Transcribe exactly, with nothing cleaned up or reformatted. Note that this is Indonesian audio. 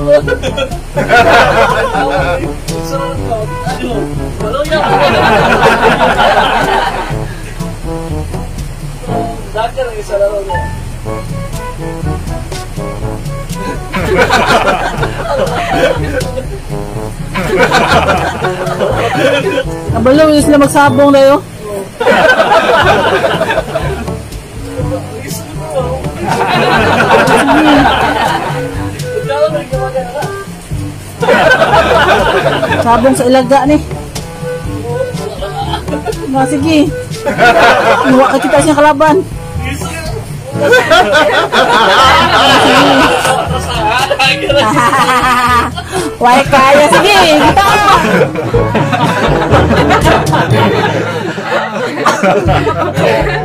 Walau yan. Dakar lagi sa laro niya. Kabalo, hindi sila magsabong na yun. Sabong sa ilaga ni. Nga, sige. Nuwa ka kita siyang kalaban. Why kaya, sige. Kita.